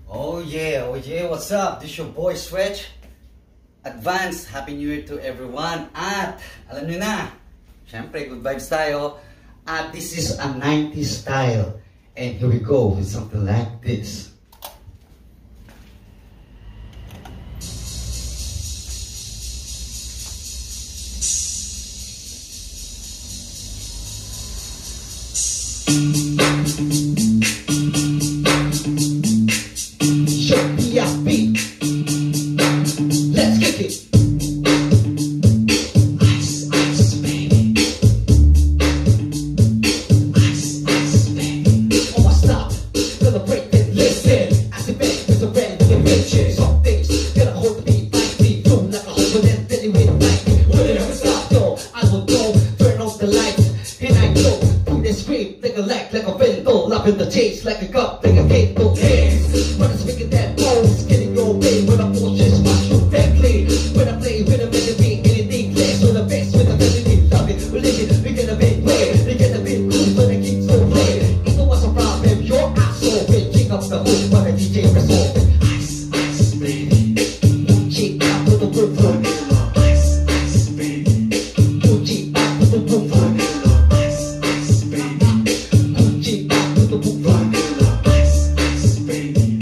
Oh yeah, what's up? This is your boy Stretch. Advance Happy New Year to everyone. At alam nyo na, syempre good vibes tayo. At this is a 90s style. And here we go with something like this. Let's kick it. Ice, ice, baby. Ice, ice, baby. Oh, I stop. Gonna break it, listen. As it bent with a brand new invention. Some things gonna hold the beat like me. Boom, like a whole and then it went like me. Will it ever stop though? I will go, turn off the lights, and I go. Put it scream like a lag, like a vento. Love in the chase, like a cup, like a cake, go dance. When I speak in that bones, getting your way when I'm just when I play with a melody, anything less with the best with the melody, love it, we live it, we get a big way, we get a big cool, but I keep so play. Even what's a problem, your asshole, we kick up the hook, but the DJ resolve it. Ice, ice, baby, Gucci out to the roof, ice, ice, baby, Gucci out to the roof, ice, ice, baby, Gucci out to the roof, ice, ice, baby.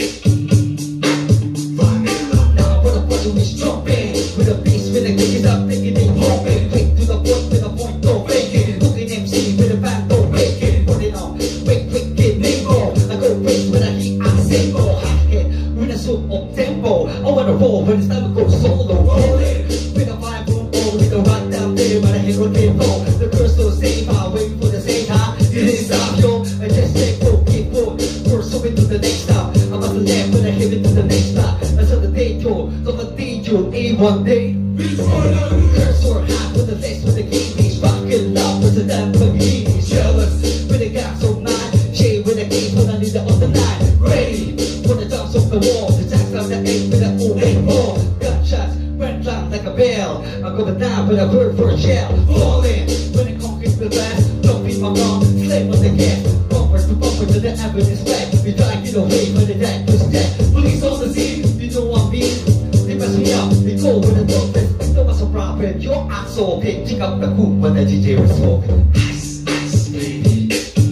Now what a button is jumping. With a bass, with a kick it up, taking it hoping. Quick to the point, with a point, don't break it. Looking MC with a band, don't break it. Put it on, quick, quick, get nimble. I go race when I heat, I single. Hot hit, with a soup up tempo. I wanna roll when it's time to go solo. Roll it, with a vibe, boom, oh, with a run down there, but I hit on tempo. The girls still say, I wait for the same time. You didn't stop, yo. I just say, go, keep going. We're swimming to the next stop. I'm about to land when I hit it to the next stop. I saw the day, yo. So the DJ, A1 day. Cursor hot with the legs with the keys, rockin' loud with the Lamborghinis. Jealous with the gas on mine, shade with the keys when I need it on the line. Ready for the jumps off the wall, the jacks down the 8 with the 0-8 ball. Gunshots went loud like a bell. I'm going down with a bird for a shell. Falling when it conquers the blast. Don't be my mom, slave on the gas. Bumper to bumper to the evidence back. We try to get away when the dead was dead. Police on the scene, you know I'm being. They mess me up, they go with the dolphins. Don't what's a problem, your asshole can kick up the hoop when the DJ was smoking. Ice, ice, baby.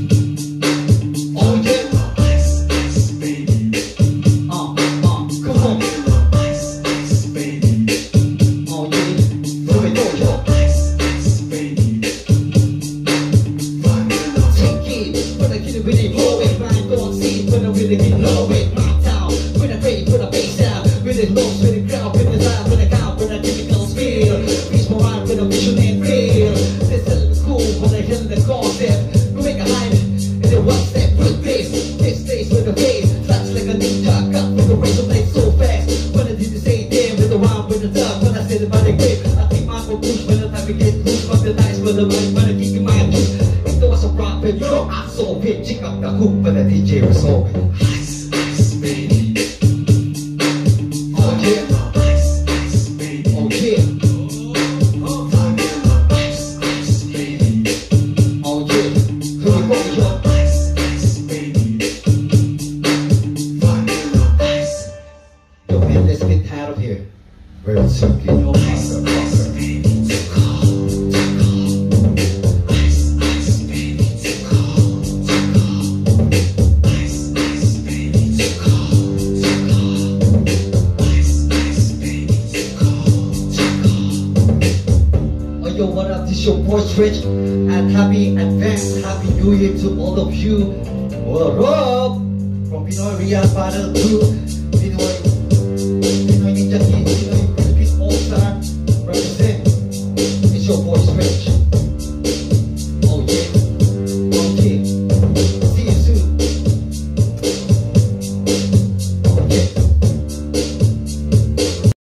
Oh yeah, ice, ice, baby. Come on. Ice, ice, baby. Oh yeah, here we go, yo. Ice, ice, baby. Take it, when I get it really low it. Grind on seat, when I really get low it. My town, when I pray, when I bass down. Really low, really crowd, with the time, when I count, when I typical feel. Reach my mind with a vision and feel. This is cool when I hear the concept. We make a hype, and then one step with this. This stays with the face, flash like a ninja, cut with the razor blade so fast. When I did the same damn with the rhyme with the dub, when I said about the grip, I think my whole push when the time we get loose, but the nice with the money, when I keep in my juice. If there was a problem, your asshole hit, check up the hoop, when the DJ resolve it. Ice, ice, baby. Let's get out of here. Where it's simply no longer longer. Too cold, too cold. Ice, ice, baby, too cold, too cold. Ice, ice, baby, too cold, too cold. Ice, ice, baby, too cold, too cold. Oh yo, what up? This is your boy Stretch, and happy advance, happy New Year to all of you. What up? From Pinoy Real Battle 2.